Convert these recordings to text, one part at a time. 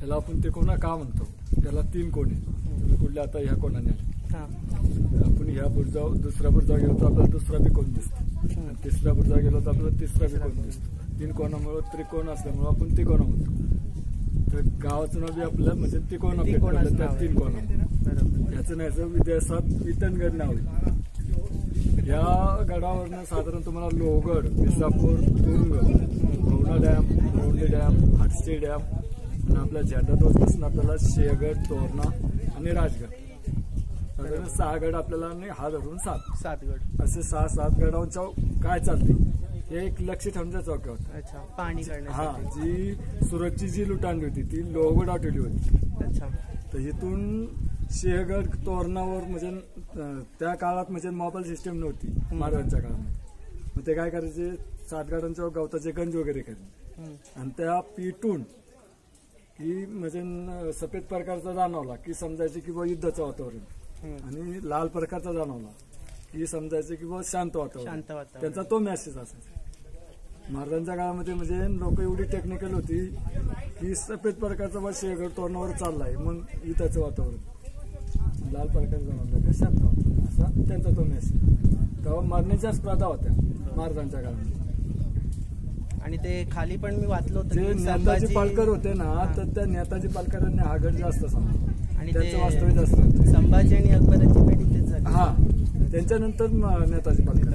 त्याला आपण तिकोना का म्हणतो, त्याला 3 कोण आहेत. तुम्ही कुठल्या आता ह्या कोणाने आले, आपण ह्या बुर्जा दुसऱ्या बुर्जा गेलो तर आपल्याला दुसरा बी कोण दिसतो, तिसऱ्या बुर्जा गेलो तर आपल्याला तिसरा बी कोण दिसतो. 3 कोणामुळे त्रिकोण असल्यामुळे आपण तिकोना म्हणतो. तर गावाचं नाव बी आपलं म्हणजे तिकोना पेठ, त्या 3 कोणा. याचं नाही विद्यासात वितनगड नाव आहे. या गडावरनं साधारण तुम्हाला लोहगड, विसापूर, तुंग, भवना डॅम, भवंडी डॅम, हाटस्टी डॅम आणि आपल्या झेंडापासून आपल्याला शेगड, तोरणा आणि राजगड, साधारण 6 गड आपल्याला आणि हा धरून 7 गड असे 6-7 गडांच्या काय चालते हे एक लक्ष ठेवण्याचा चौक होता. अच्छा, पाणी हा, जी सुरतची जी लुटांडी होती ती लोहगड आठवली होती. अच्छा, तर इथून शेहगड तोरणावर म्हणजे त्या काळात म्हणजे मोबाईल सिस्टम नव्हती महाराजांच्या काळामध्ये. मग ते काय करायचे, 7 गडांच्या गवताचे गंज वगैरे करायचे आणि त्या पिटून की म्हणजे सफेद प्रकारचा जाणवला की समजायचे की बुवा युद्धाचं वातावरण, आणि लाल प्रकारचा जाणवला की समजायचं की बुवा शांत वातावरण. त्यांचा तो मेसेज असायचा. महाराजांच्या काळामध्ये म्हणजे लोक एवढी टेक्निकल होती की सफेद प्रकारचा बा शेगड तोरणावर चाललाय, मग युद्धाचं वातावरण, लाल प्रकारचा जाणवला की शांत वातावरण, असा त्यांचा तो मेसेज. तेव्हा मारण्याच्या स्पर्धा होत्या महाराजांच्या काळामध्ये. आणि ते खाली पण मी वाचलो होतं, जे नेताजी पालकर होते ना, तर त्या नेताजी पालकरांनी हा गड जास्त सांगतो आणि त्याचं वास्तव्य जास्त. संभाजी आणि अकबराची भेट इथेच झाली. हा, त्यांच्यानंतर नेताजी पालकर.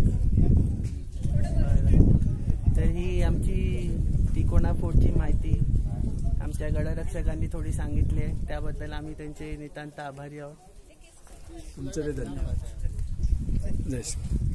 तर ही आमची तिकोना फोर्टची माहिती आमच्या गडरक्षकांनी थोडी सांगितली आहे, त्याबद्दल आम्ही त्यांचे नितांत आभारी आहोत. तुमचे धन्यवाद. जय श्री.